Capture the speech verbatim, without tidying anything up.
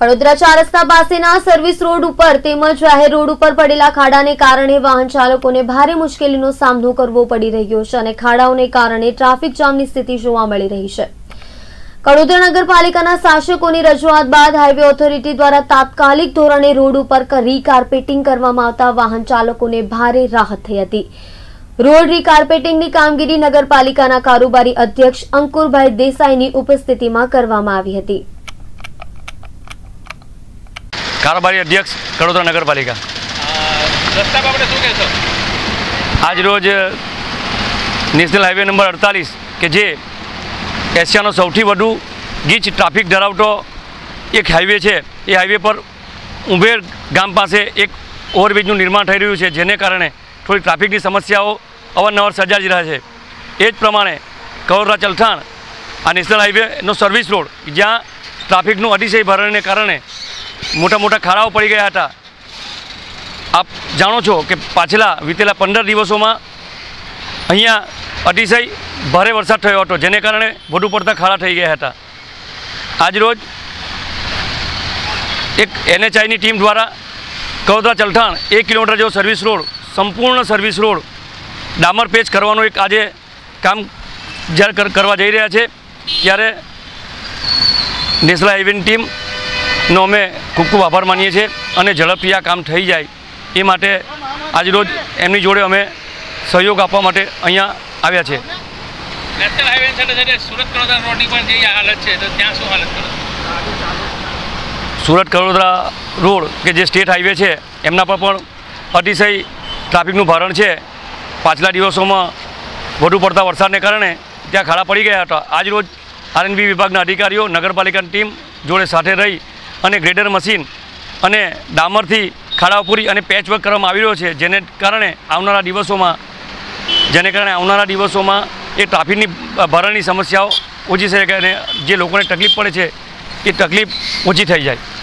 વડોદરા ચાર રસ્તા પાસેના સર્વિસ રોડ ઉપર તેમજ જાહેર રોડ ઉપર પડેલા ખાડાને કારણે વાહન ચાલકોને ભારે મુશ્કેલીનો સામનો કરવો પડી રહ્યો છે અને ખાડાઓને કારણે ટ્રાફિક જામની સ્થિતિ જોવા મળી રહી છે। વડોદરા નગરપાલિકાના શાસકોની રજૂઆત બાદ હાઈવે ઓથોરિટી દ્વારા તાત્કાલિક ધોરણે રોડ ઉપર રીકાર્પેટિંગ કરવામાં આવતા વાહન ચાલકોને ભારે રાહત થઈ હતી। રોડ રીકાર્પેટિંગની કામગીરી નગરપાલિકાના કારોબારી અધ્યક્ષ અંકુરભાઈ દેસાઈની ઉપસ્થિતિમાં કરવામાં આવી હતી। कारोबारी अध्यक्ष वडोदरा नगरपालिका रस्ता बाबते शुं कहेशो? आज रोज नेशनल हाईवे नंबर अड़तालीस के जे एशियानो सौथी वधु गीच ट्राफिक धरावतो एक हाईवे है। ये हाईवे पर उंबेर गाम पास एक ओवरब्रिजનું निर्माण થઈ રહ્યું છે, જેને કારણે થોડી ટ્રાફિકની સમસ્યાઓ અવારનવાર સર્જાઈ રહી છે। એ જ પ્રમાણે કરોડા ચલથાણ આ નેશનલ હાઈવેનો સર્વિસ રોડ જ્યાં ટ્રાફિકનું અતિશય ભરણને કારણે मोटा मोटा खाड़ाओ पड़ी गया था। आप जाणो छो कि पाछला वीतेला पंदर दिवसों में अहींया अतिशय भारे वरसाद थयो हतो, जेने कारणे वधु पड़ता खाड़ा थई गया था। आज रोज एक एनएचआई नी टीम द्वारा करोदरा चलथाण एक किलोमीटर जो सर्विस रोड संपूर्ण सर्विस रोड डामर पेच करवानो एक आजे काम ज्यारे कर, करवा जई रह्या छे, त्यारे नेशनल हाईवे टीम नो अमे खूब खूब आभार मानीए छीए अने झड़पथी आ काम थई जाय ए माटे आज रोज एमनी जोड़े अमे सहयोग आपवा माटे अहींया आव्या छे। नेशनल हाईवे छेटे छेटे सूरत कड़ोदरा रोडनी पण जे हालत छे तो त्यां शुं हालत करो? सूरत कड़ोदरा रोड के जे स्टेट हाईवे छे एमना पर पण अतिशय ट्राफिकनुं भारण छे। पाछला दिवसोमां वधु पड़ता वरसादने कारणे त्यां खाड़ा पड़ी गया हता। आज रोज आरएनबी विभागना अधिकारीओ नगरपालिकानी टीम जोड़े साथे रही અને ગ્રેડર મશીન અને ડામરથી ખાડાઓ પૂરી અને પેચવર્ક કરવામાં આવી રહ્યો છે, જેને કારણે આવનારા દિવસોમાં જેને કારણે આવનારા દિવસોમાં એ ટ્રાફિકની ભરણની સમસ્યાઓ ઓછી થઈ શકે અને જે લોકોને તકલીફ પડે છે એ તકલીફ ઓછી થઈ જાય।